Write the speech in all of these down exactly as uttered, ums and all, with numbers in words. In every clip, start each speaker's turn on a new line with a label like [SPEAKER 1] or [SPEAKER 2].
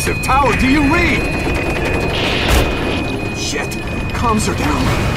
[SPEAKER 1] massive tower do you read? Shit, comms are down.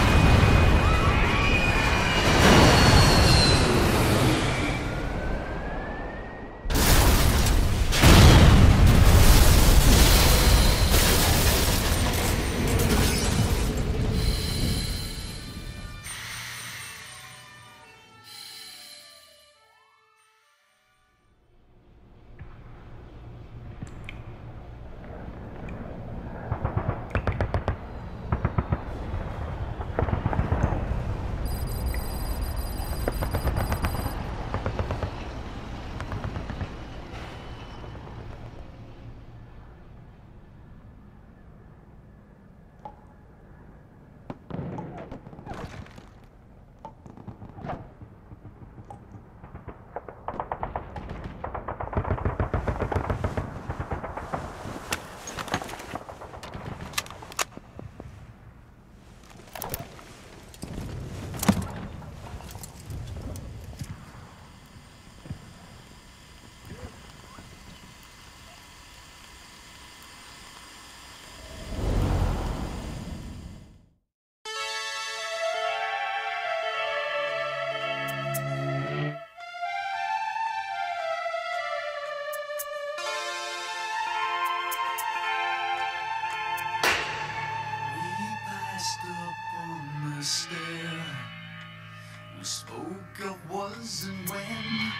[SPEAKER 2] We spoke of was and when,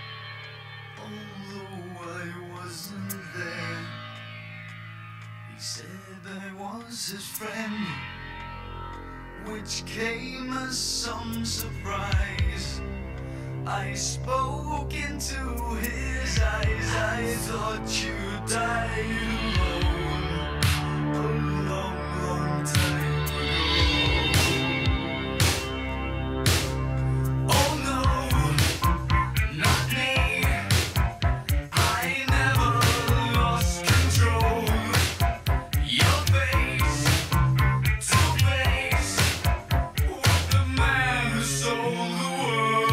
[SPEAKER 2] although I wasn't there. He said I was his friend, which came as some surprise. I spoke into his eyes. I thought you died alone a long, long time ago. Oh no, not me. I never lost control. Your face to face with the man who sold the world.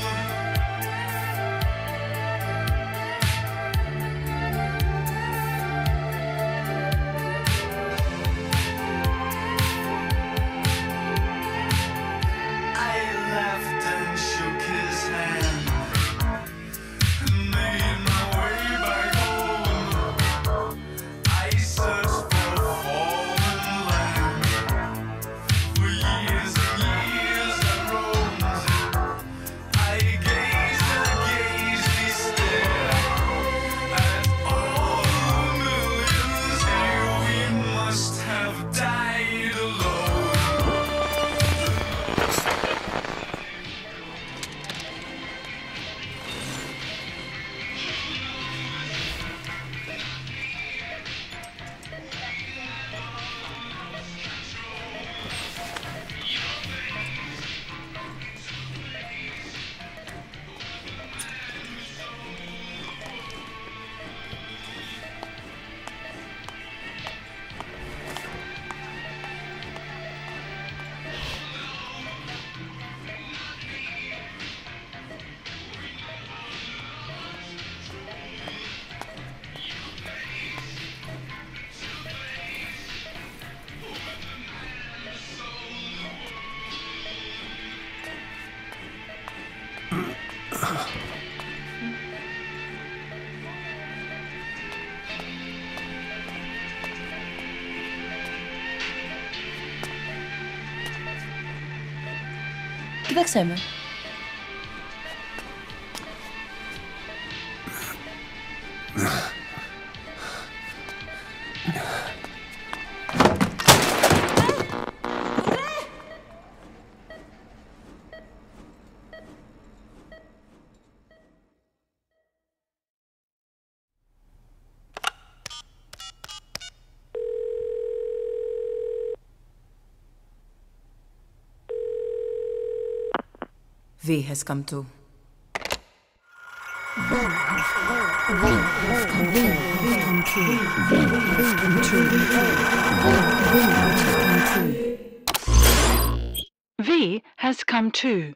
[SPEAKER 3] Kdo chcemy? V has come to.
[SPEAKER 4] V has come too.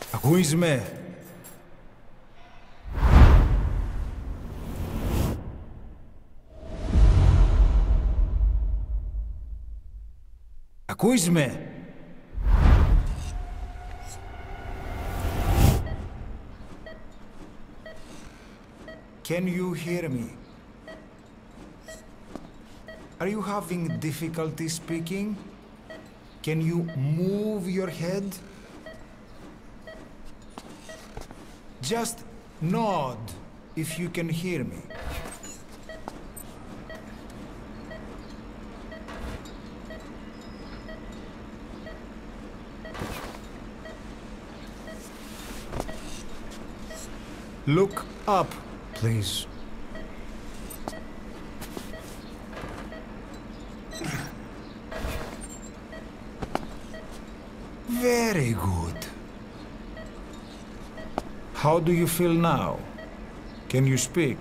[SPEAKER 5] Ακούεις με? Ακούεις με? Can you hear me? Are you having difficulty speaking? Can you move your head? Just nod if you can hear me. Look up, please. Very good. How do you feel now? Can you speak?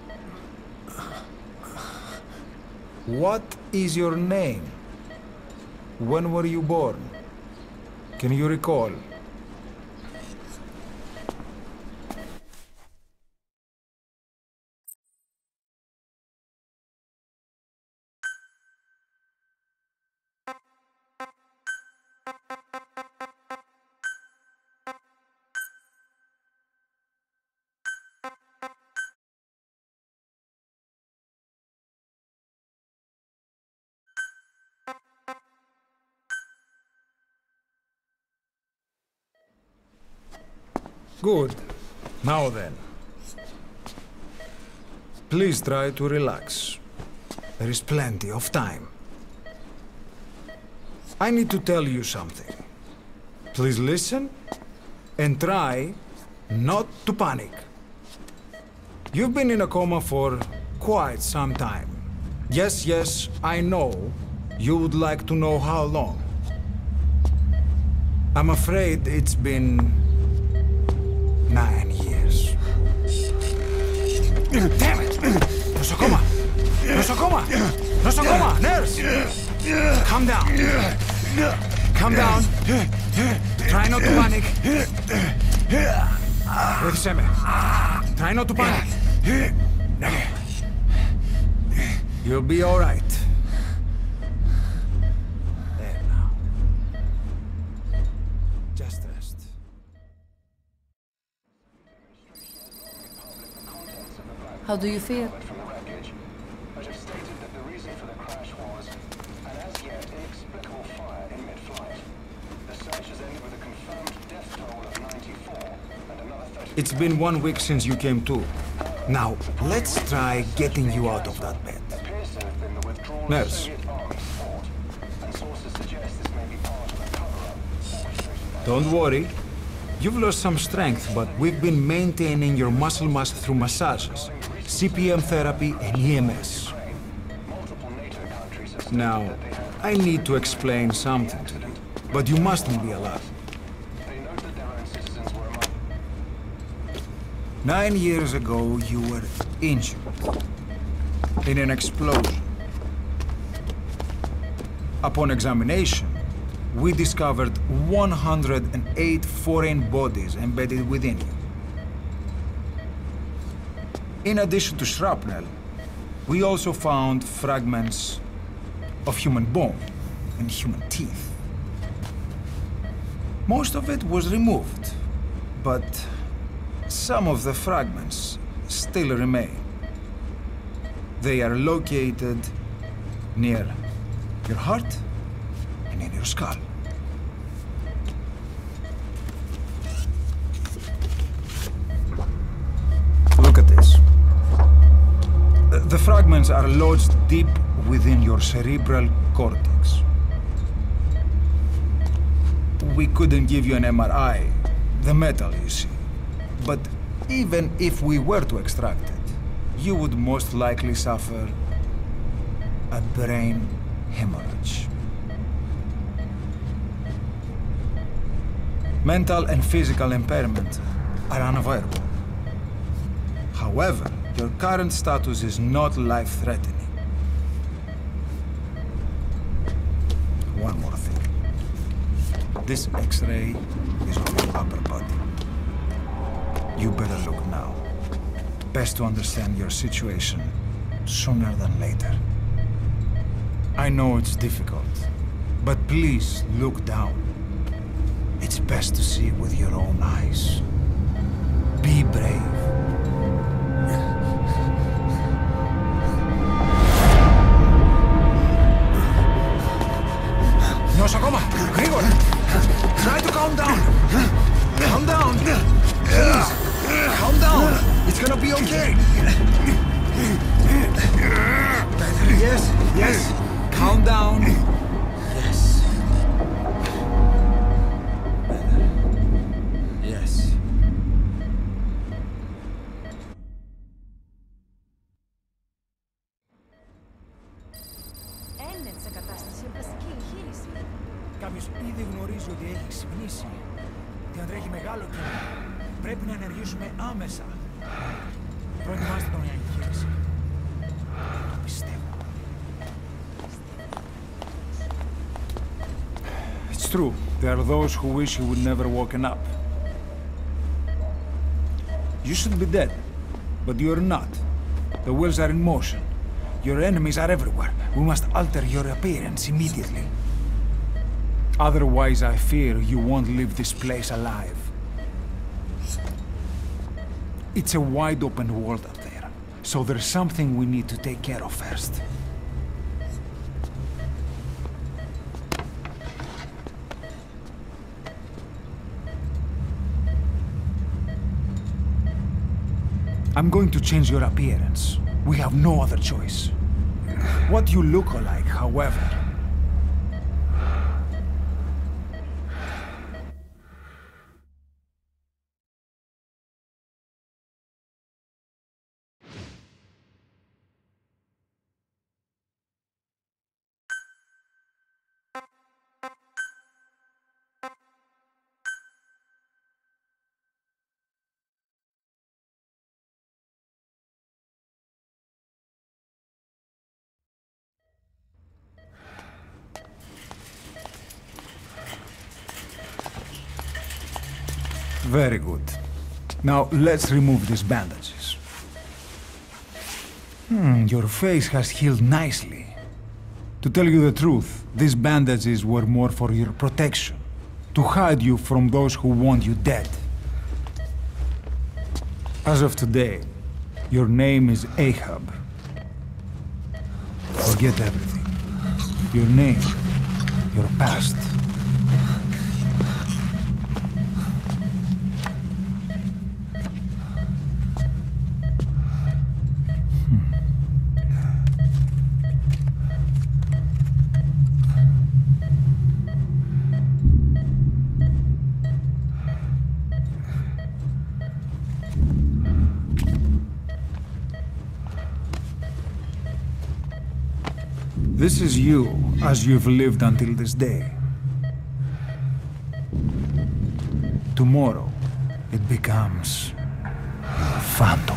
[SPEAKER 5] What is your name? When were you born? Can you recall? Good. Now then. Please try to relax. There is plenty of time. I need to tell you something. Please listen and try not to panic. You've been in a coma for quite some time. Yes, yes, I know you would like to know how long. I'm afraid it's been nine years. Damn it! Nosocoma! Nosocoma! Nosocoma! Nurse! Calm down. Calm down. Try not to panic. Βοήθησέ με. Try not to panic. You'll be all right. There now. Just rest.
[SPEAKER 3] How do you feel?
[SPEAKER 6] From the wreckage, but have stated that the reason for the crash was an as yet inexplicable fire in mid-flight. The search has ended with a confirmed death toll of ninety-four and another thirty.
[SPEAKER 5] It's been one week since you came to. Now, let's try getting you out of that bed.
[SPEAKER 6] Appears to have been the withdrawal of
[SPEAKER 5] Nurse.
[SPEAKER 6] Soviet army support, and sources suggest this may be part of a cover-up.
[SPEAKER 5] Don't worry. You've lost some strength, but we've been maintaining your muscle mass through massages, C P M therapy, and E M S.
[SPEAKER 6] Multiple NATO countries have stated
[SPEAKER 5] Now,
[SPEAKER 6] that they have.
[SPEAKER 5] I need to explain something to you, but you mustn't be alarmed.
[SPEAKER 6] They note that their own citizens were among.
[SPEAKER 5] Nine years ago, you were injured in an explosion. Upon examination, we discovered one hundred eight foreign bodies embedded within you. In addition to shrapnel, we also found fragments of human bone and human teeth. Most of it was removed, but some of the fragments still remain. They are located near your heart and in your skull. Look at this. The fragments are lodged deep within your cerebral cortex. We couldn't give you an M R I, the metal, you see. But even if we were to extract it, you would most likely suffer a brain hemorrhage. Mental and physical impairment are unavoidable. However, your current status is not life-threatening. One more thing. This X-ray is of your upper body. You better look now. Best to understand your situation sooner than later. I know it's difficult, but please look down. It's best to see with your own eyes. Be brave. Nosokoma! Grigor! Try to calm down! Calm down! Please! Calm down! It's gonna be okay! Yes, yes! Calm down! Yes. Yes.
[SPEAKER 7] Έλεν σε κατάσταση βασική εγχείρηση.
[SPEAKER 8] Κάποιος ήδη γνωρίζει ότι έχει ξυπνήσει και αν τρέχει μεγάλο κίνημα. Πρέπει να ενεργήσουμε άμεσα. Προετοιμάστε τον για εγχείρηση. Το πιστεύω.
[SPEAKER 5] It's true. There are those who wish you would never woken up. You should be dead, but you're not. The wheels are in motion. Your enemies are everywhere. We must alter your appearance immediately. Otherwise, I fear you won't leave this place alive. It's a wide open world up there, so there's something we need to take care of first. I'm going to change your appearance. We have no other choice. What you look like, however, very good. Now, let's remove these bandages. Hmm, your face has healed nicely. To tell you the truth, these bandages were more for your protection, to hide you from those who want you dead. As of today, your name is Ahab. Forget everything. Your name, your past. This is you, as you've lived until this day. Tomorrow, it becomes a phantom.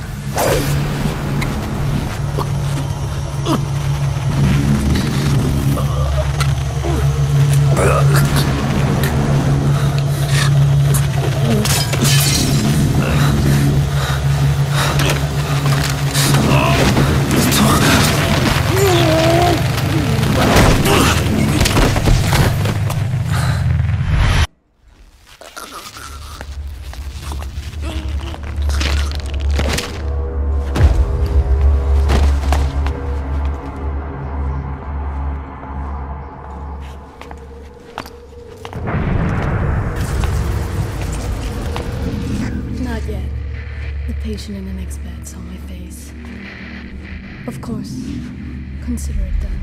[SPEAKER 9] Patient and an expert saw my face. Of course, consider it done.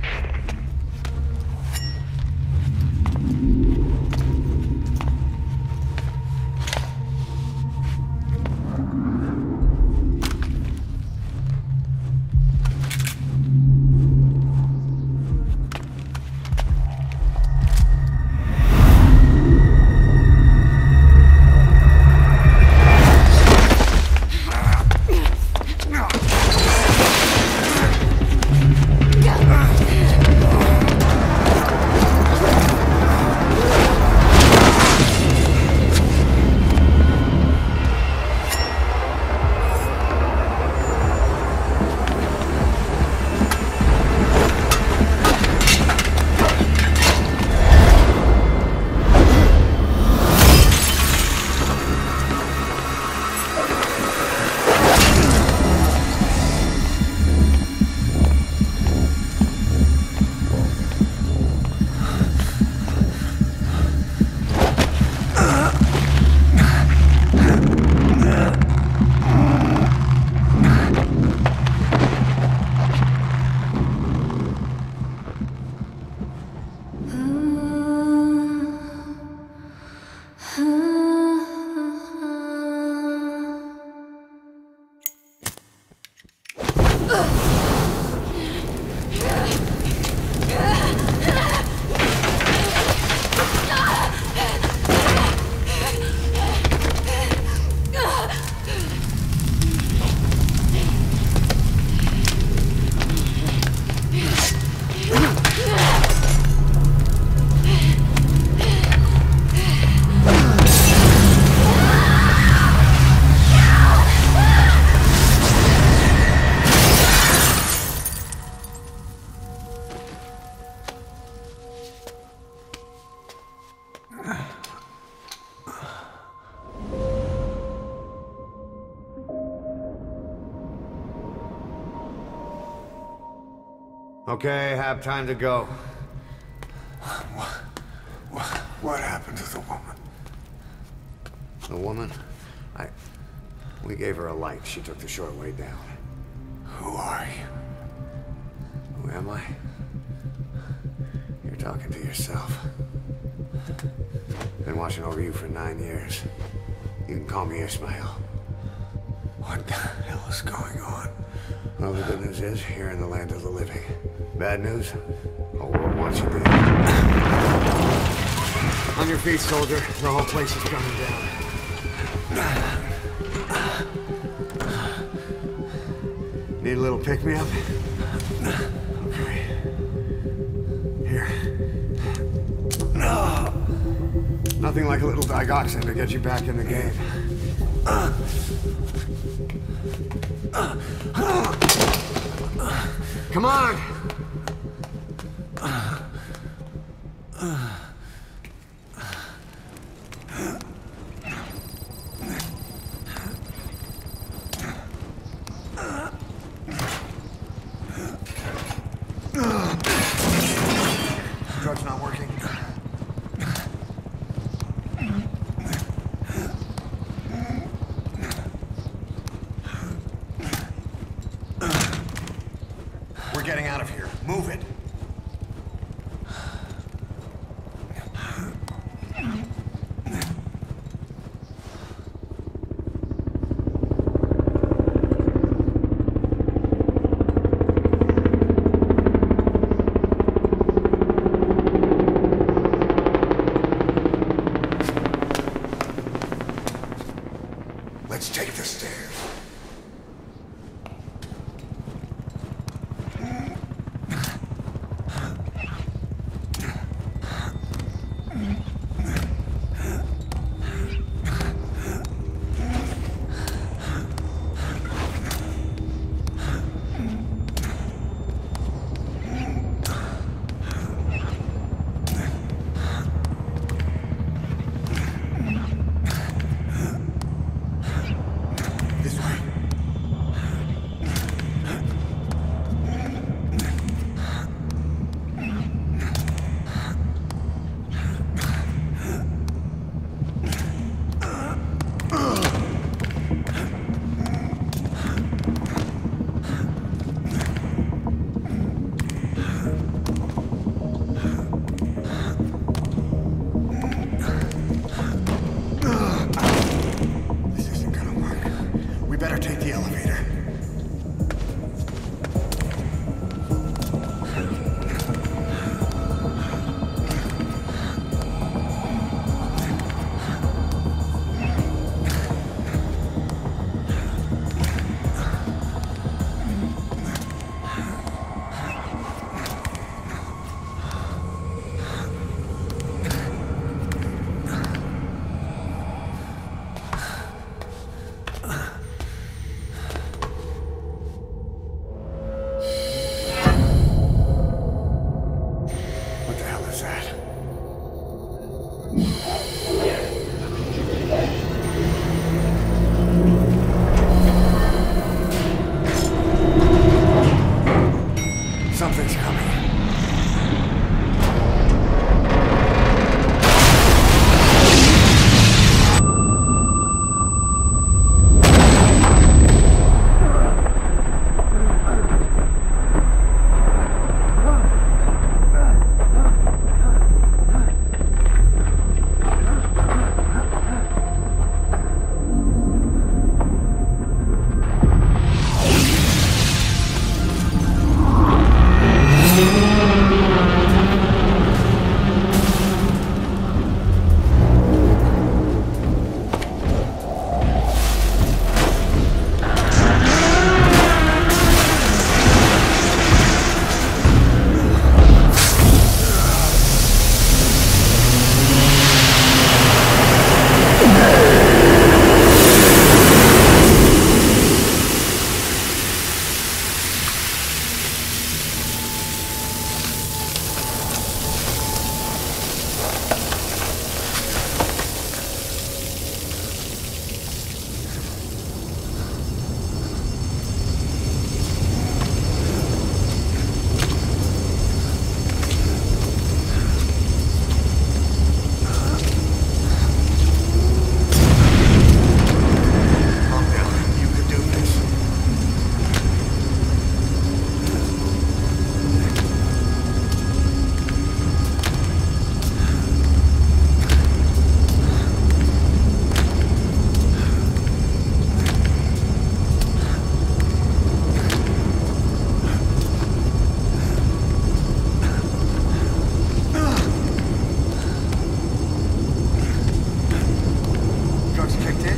[SPEAKER 7] Go!
[SPEAKER 10] Okay, have time to go.
[SPEAKER 1] What, what, what happened to the woman?
[SPEAKER 10] The woman? I... We gave her a light. She took the short way down.
[SPEAKER 1] Who are you?
[SPEAKER 10] Who am I? You're talking to yourself. Been watching over you for nine years. You can call me Ishmael.
[SPEAKER 1] What the hell is going on?
[SPEAKER 10] Well, the good news is, you're in the land of the living. Bad news? The world wants you dead. On your feet, soldier. The whole place is coming down. Need a little pick-me-up? Okay. Here. No. Nothing like a little digoxin to get you back in the game. Come on!
[SPEAKER 1] Drug's not working. We're getting out of here. Move it. Let's take the stairs. This way. This isn't gonna work. We better take the elevator.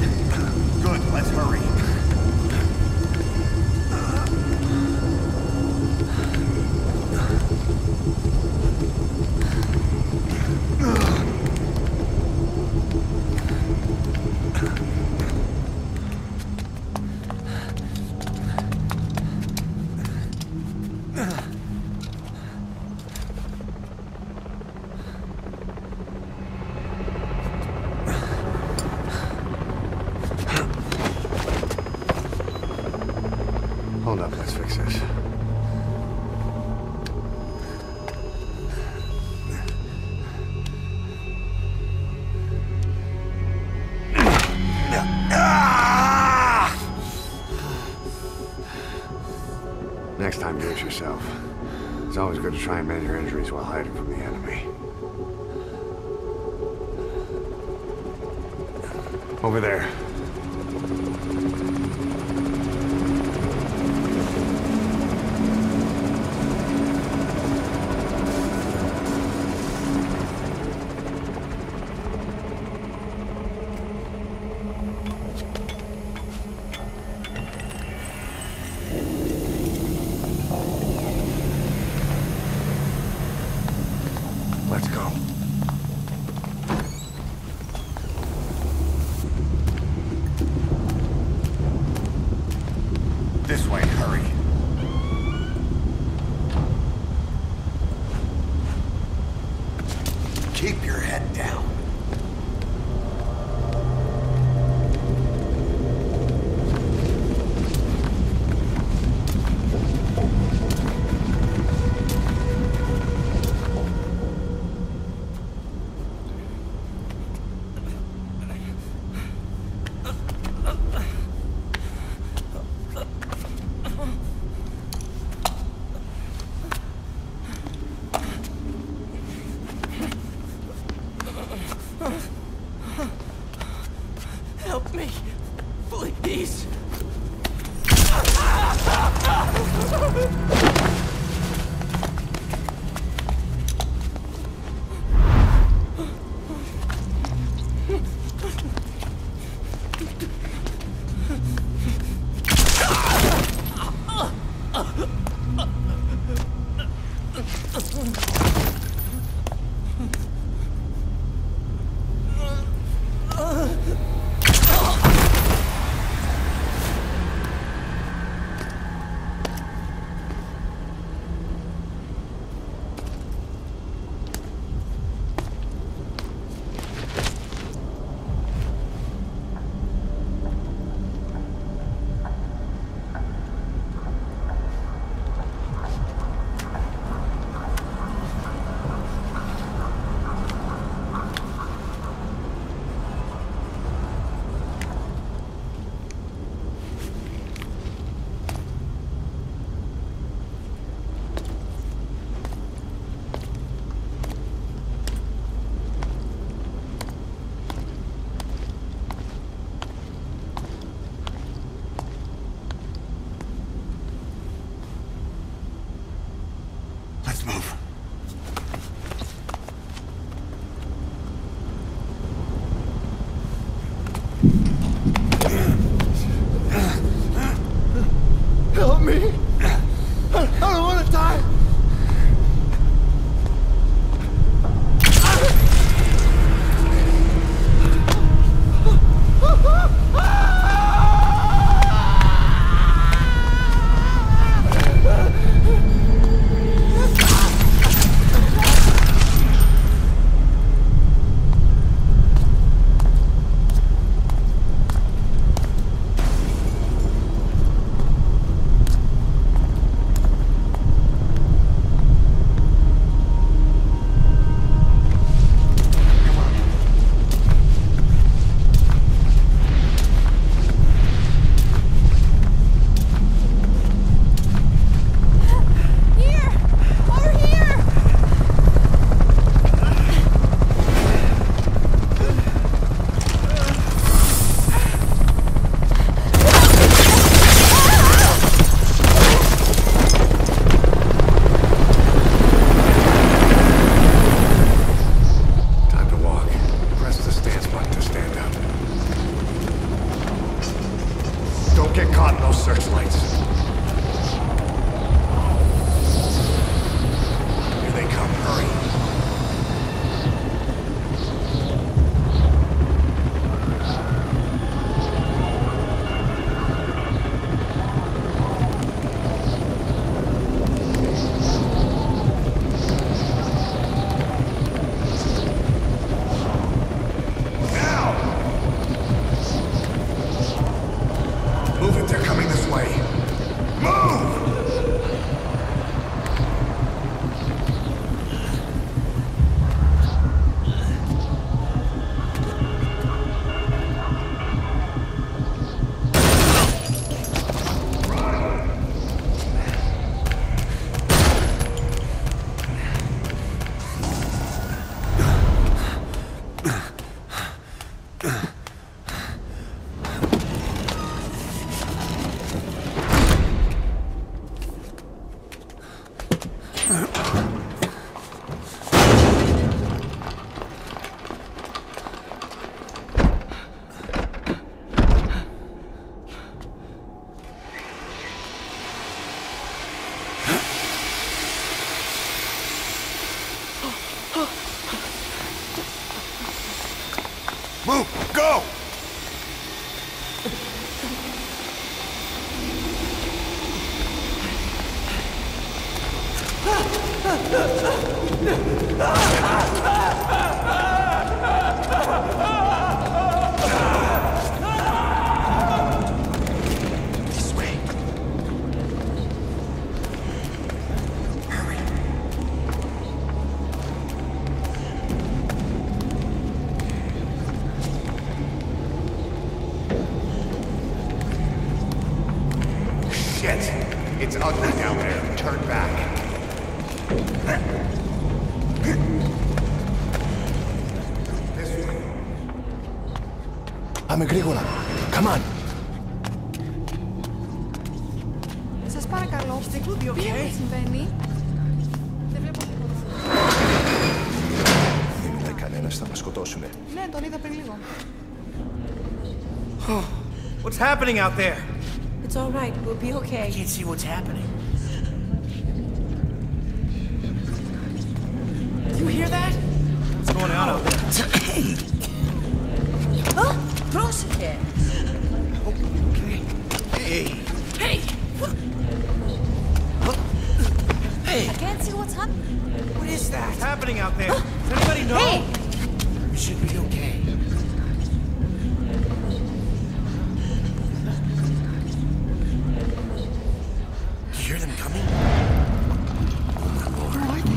[SPEAKER 1] Good, let's hurry.
[SPEAKER 10] Hold up, let's fix this. Next time, do it yourself. It's always good to try and mend your injuries while hiding from the enemy. Over there. Let's go.
[SPEAKER 1] This way, hurry. Keep your head down.
[SPEAKER 11] Help me, please.
[SPEAKER 1] Don't get caught in those searchlights. Here they come. Hurry. Move! Go! This way. Hurry. Shit! It's ugly down there. Turn back.
[SPEAKER 12] Πάμε γρήγορα. Come on.
[SPEAKER 7] Σας παρακαλώ. Τι συμβαίνει? Δεν βλέπω τίποτα.
[SPEAKER 12] Δεν είδε κανένας, θα μας σκοτώσουνε.
[SPEAKER 7] Ναι, τον είδα πριν λίγο.
[SPEAKER 11] What's happening out there?
[SPEAKER 7] It's all right. We'll be okay.
[SPEAKER 11] I can't see what's happening.
[SPEAKER 7] Do you hear that?
[SPEAKER 11] What's going on out there?
[SPEAKER 7] Oh, πρόσεχε.
[SPEAKER 11] Okay. Hey.
[SPEAKER 7] Hey.
[SPEAKER 11] Hey.
[SPEAKER 7] I can't see what's happening.
[SPEAKER 11] What is that? What's happening out there? Does anybody know?
[SPEAKER 7] Hey.
[SPEAKER 11] We should be okay. You hear them coming? Oh my lord. Where are they?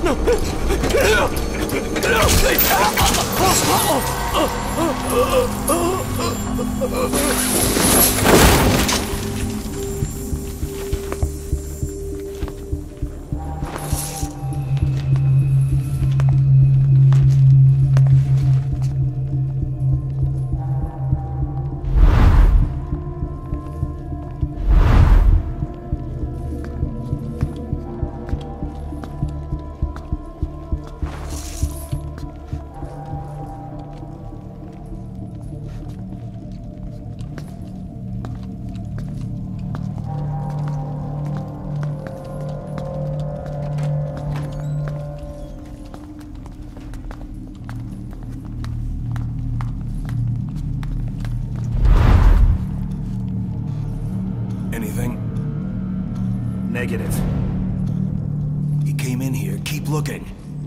[SPEAKER 11] Anything? Negative. He came in here. Keep looking.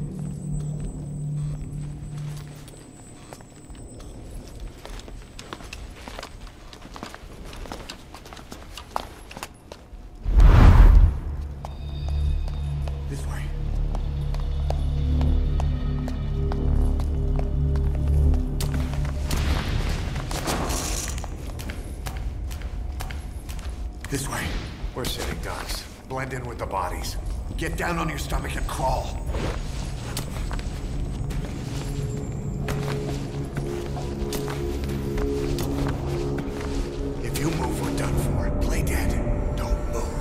[SPEAKER 1] This way. This way. We're sitting ducks. Blend in with the bodies. Get down on your stomach and crawl. If you move, we're done for. Play dead. Don't move.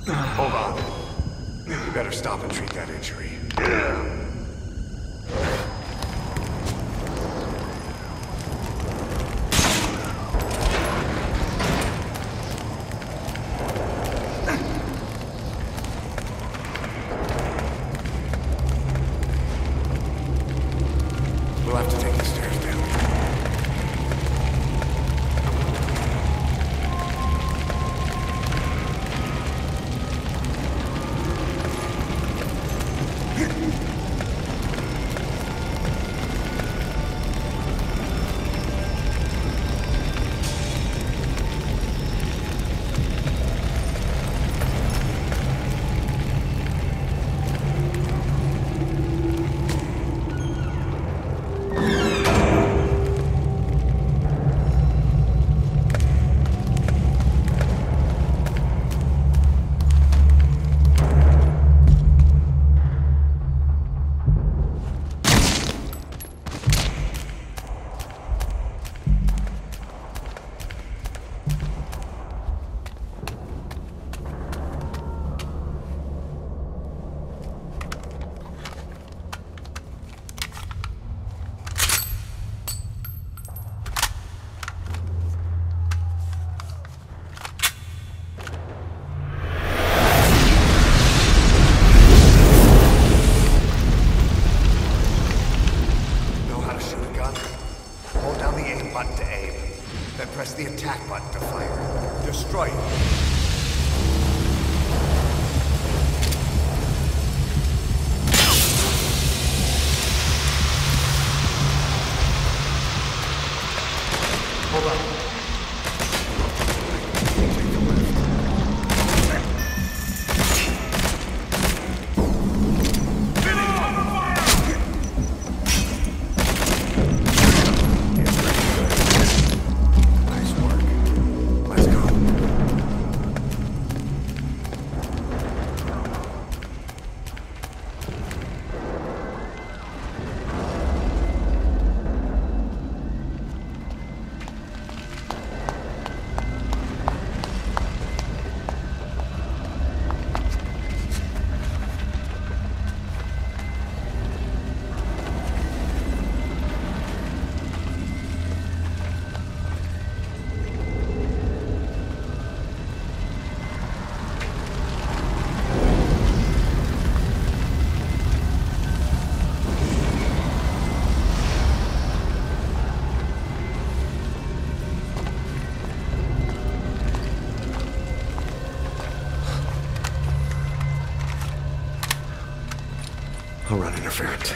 [SPEAKER 1] Hold on. You better stop and treat that injury. We'll have to take the stairs down. Press the attack button to fire. Destroy it. Hold on. I'll run interference.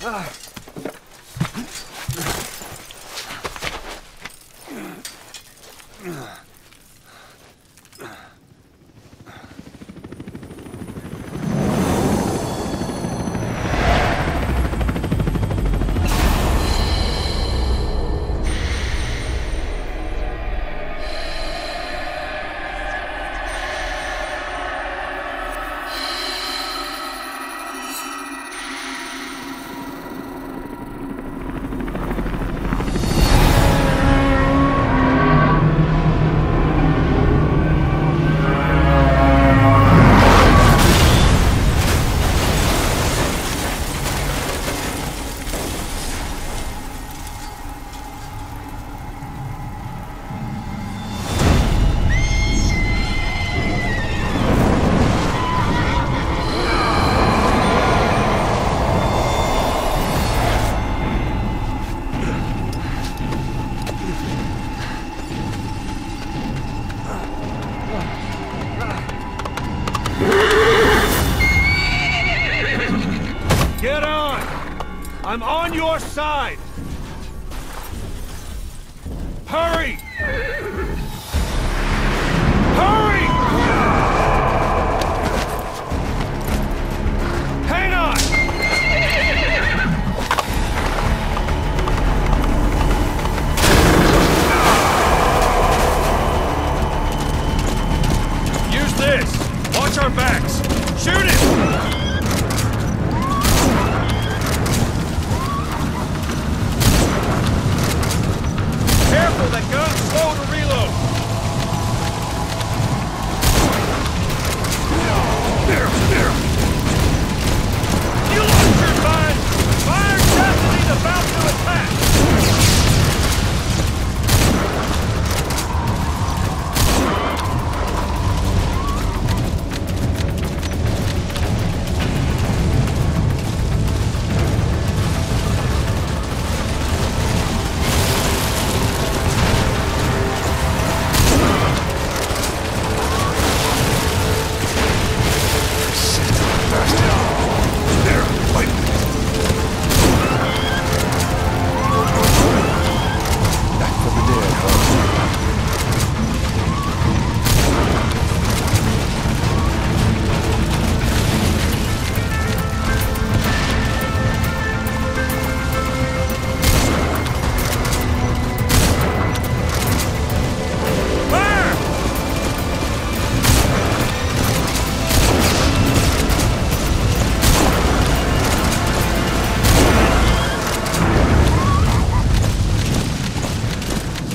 [SPEAKER 13] I'm on your side! Hurry! Hurry! Hang on! Use this! Watch our backs! Shoot it! Careful, that gun's slow to reload! There, there! You lost your mind! Fire Destiny's about to attack!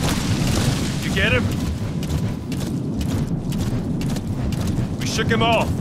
[SPEAKER 13] Get him? We shook him off.